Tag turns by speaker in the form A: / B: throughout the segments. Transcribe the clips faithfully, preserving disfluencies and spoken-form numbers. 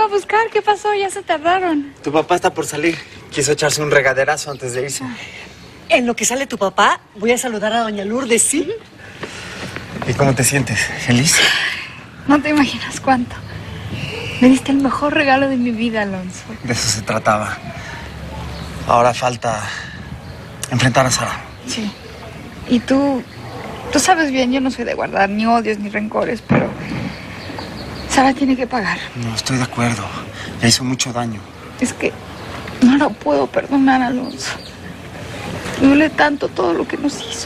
A: buscar. ¿Qué pasó? Ya se tardaron.
B: Tu papá está por salir. Quiso echarse un regaderazo antes de irse.
C: En lo que sale tu papá, voy a saludar a doña Lourdes, ¿sí?
B: ¿Y cómo te sientes? ¿Feliz?
A: No te imaginas cuánto. Me diste el mejor regalo de mi vida, Alonso.
B: De eso se trataba. Ahora falta enfrentar a Sara.
A: Sí. Y tú... Tú sabes bien, yo no soy de guardar ni odios ni rencores, pero... Sara tiene que pagar.
B: No, estoy de acuerdo. Le hizo mucho daño.
A: Es que no la puedo perdonar, Alonso. Me duele tanto todo lo que nos hizo.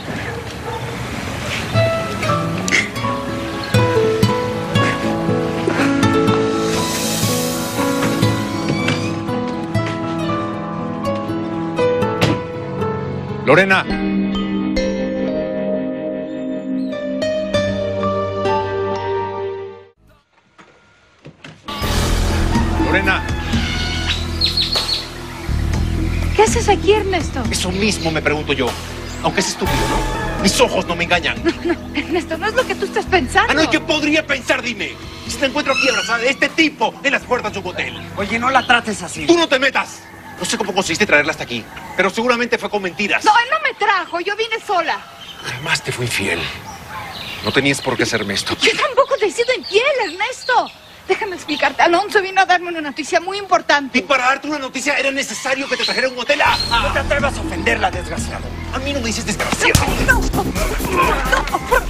D: Lorena. Lorena.
A: ¿Qué haces aquí, Ernesto?
D: Eso mismo me pregunto yo. Aunque es estúpido, ¿no? Mis ojos no me engañan.
A: No, no, Ernesto, no es lo que tú estás pensando.
D: Ah, no, ¿qué podría pensar? Dime. Si te encuentro aquí abrazada de este tipo en las puertas de un hotel.
B: Oye, no la trates así.
D: ¡Tú no te metas! No sé cómo conseguiste traerla hasta aquí, pero seguramente fue con mentiras.
A: No, él no me trajo, yo vine sola.
D: Jamás te fui infiel. No tenías por qué hacerme esto.
A: Yo tampoco te he sido infiel, Ernesto. Déjame explicarte. Alonso vino a darme una noticia muy importante.
D: Y para darte una noticia era necesario que te trajera un hotel. ¡Ah!
B: No te atrevas a ofenderla, desgraciado.
D: A mí no me dices desgraciado.
A: No, no, no,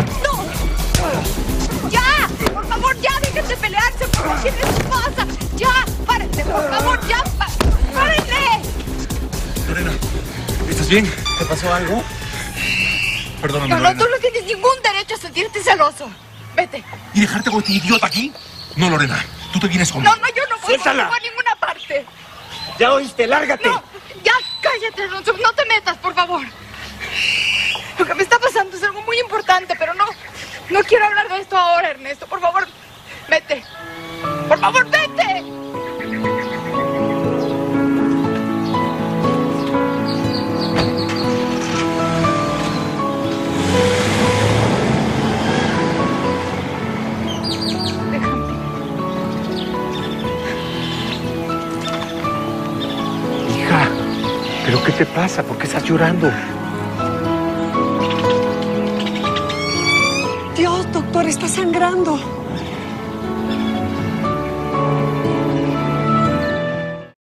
A: no. ¡Ya! Por favor, ya, dejen de pelearse. Por favor, ¿qué les pasa? ¡Ya! ¡Párense, por favor, ya! pá- ¡Párense!
D: Lorena, ¿estás bien?
B: ¿Te pasó algo?
D: Perdóname,
A: No, no,
D: Lorena.
A: tú no tienes ningún derecho a sentirte celoso. Vete.
D: ¿Y dejarte con este idiota aquí? No, Lorena, tú te vienes conmigo.
A: No, no, yo no voy
B: Suéltala.
A: contigo a ninguna parte.
B: Ya oíste, lárgate.
A: No, ya cállate, Alonso. No te metas, por favor. Lo que me está pasando es algo muy importante, pero no, no quiero hablar de esto ahora, Ernesto. Por favor, vete. Por favor, vete. Déjame.
D: Hija, ¿pero qué te pasa? ¿Por qué estás llorando?
C: Dios, doctor, está sangrando.